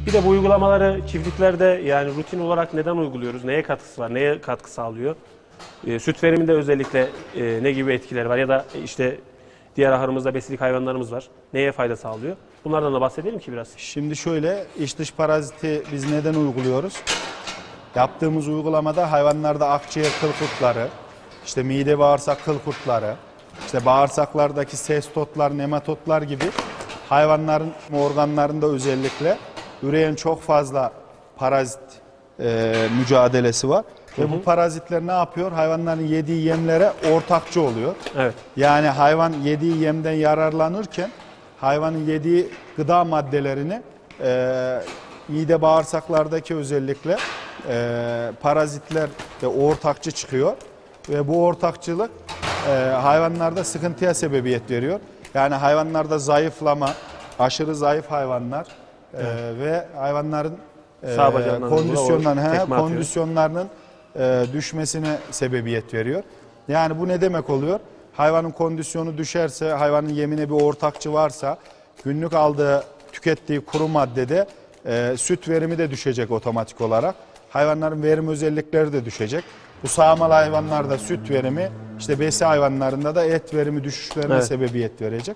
Bir de bu uygulamaları çiftliklerde yani rutin olarak neden uyguluyoruz? Neye katkısı var? Neye katkı sağlıyor? Süt veriminde özellikle ne gibi etkileri var? Ya da işte diğer ahırımızda besilik hayvanlarımız var. Neye fayda sağlıyor? Bunlardan da bahsedelim ki biraz. Şimdi şöyle, iç dış paraziti biz neden uyguluyoruz? Yaptığımız uygulamada hayvanlarda akciğer kıl kurtları, işte mide bağırsak kıl kurtları, işte bağırsaklardaki sestotlar, nematotlar gibi hayvanların organlarında özellikle üreyen çok fazla parazit mücadelesi var. Ve bu parazitler ne yapıyor? Hayvanların yediği yemlere ortakçı oluyor. Evet. Yani hayvan yediği yemden yararlanırken hayvanın yediği gıda maddelerini mide bağırsaklardaki özellikle parazitler de ortakçı çıkıyor. Ve bu ortakçılık hayvanlarda sıkıntıya sebebiyet veriyor. Yani hayvanlarda zayıflama, aşırı zayıf hayvanlar ve hayvanların kondisyonlarının düşmesine sebebiyet veriyor. Yani bu ne demek oluyor? Hayvanın kondisyonu düşerse, hayvanın yemine bir ortakçı varsa, günlük aldığı, tükettiği kuru maddede süt verimi de düşecek otomatik olarak. Hayvanların verim özellikleri de düşecek. Bu sağmal hayvanlarda süt verimi, işte besi hayvanlarında da et verimi düşüşlerine sebebiyet verecek.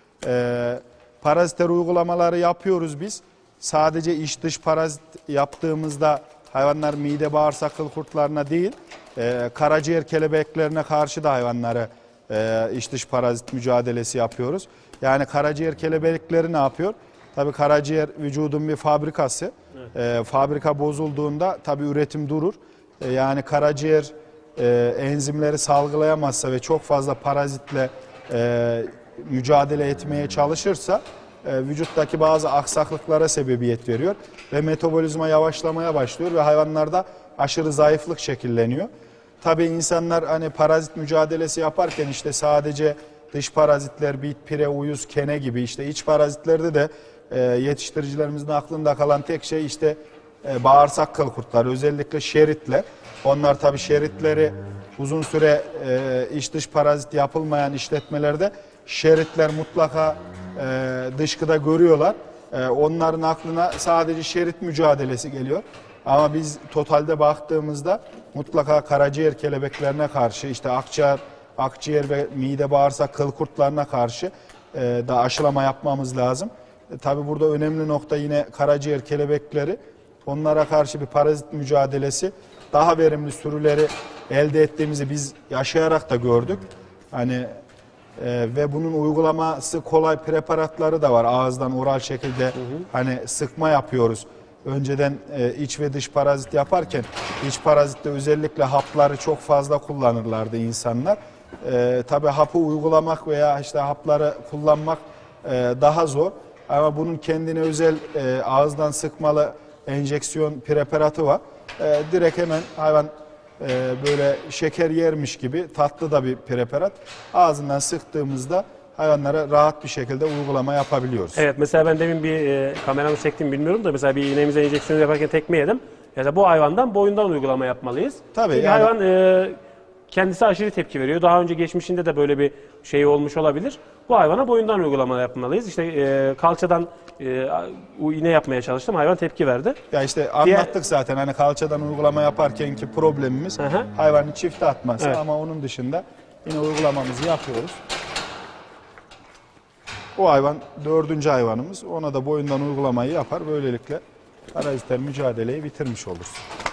Paraziter uygulamaları yapıyoruz biz. Sadece iç dış parazit yaptığımızda hayvanlar mide bağırsak kıl kurtlarına değil, karaciğer kelebeklerine karşı da hayvanları iç dış parazit mücadelesi yapıyoruz. Yani karaciğer kelebekleri ne yapıyor? Tabii karaciğer vücudun bir fabrikası. Fabrika bozulduğunda tabii üretim durur. Yani karaciğer enzimleri salgılayamazsa ve çok fazla parazitle mücadele etmeye çalışırsa vücuttaki bazı aksaklıklara sebebiyet veriyor ve metabolizma yavaşlamaya başlıyor ve hayvanlarda aşırı zayıflık şekilleniyor. Tabii insanlar hani parazit mücadelesi yaparken işte sadece dış parazitler, bit, pire, uyuz, kene gibi işte iç parazitlerde de yetiştiricilerimizin aklında kalan tek şey işte bağırsak kıl kurtları, özellikle şeritler. Onlar tabii şeritleri uzun süre iç dış parazit yapılmayan işletmelerde şeritler mutlaka dışkıda görüyorlar. Onların aklına sadece şerit mücadelesi geliyor. Ama biz totalde baktığımızda mutlaka karaciğer kelebeklerine karşı işte akciğer ve mide bağırsak kıl kurtlarına karşı da aşılama yapmamız lazım. Tabii burada önemli nokta yine karaciğer kelebekleri. Onlara karşı bir parazit mücadelesi, daha verimli sürüleri elde ettiğimizi biz yaşayarak da gördük. Hani ve bunun uygulaması kolay preparatları da var. Ağızdan oral şekilde hani sıkma yapıyoruz. Önceden iç ve dış parazit yaparken iç parazitte özellikle hapları çok fazla kullanırlardı insanlar. Tabii hapı uygulamak veya işte hapları kullanmak daha zor. Ama bunun kendine özel ağızdan sıkmalı enjeksiyon preparatı var. Direkt hemen hayvan böyle şeker yermiş gibi tatlı da bir preparat. Ağzından sıktığımızda hayvanlara rahat bir şekilde uygulama yapabiliyoruz. Evet, mesela ben demin bir kameramı çektim bilmiyorum da mesela bir iğnemize enjeksiyon yaparken tekme yedim. Mesela bu hayvandan boyundan uygulama yapmalıyız. Tabii çünkü yani, hayvan kendisi aşırı tepki veriyor. Daha önce geçmişinde de böyle bir şey olmuş olabilir. Bu hayvana boyundan uygulama yapmalıyız. İşte kalçadan iğne yapmaya çalıştım. Hayvan tepki verdi. ya işte anlattık zaten hani kalçadan uygulama yaparkenki problemimiz hayvanın çifte atması ama onun dışında yine uygulamamızı yapıyoruz. Bu hayvan 4. hayvanımız. Ona da boyundan uygulamayı yapar. Böylelikle parazitler mücadeleyi bitirmiş oluruz.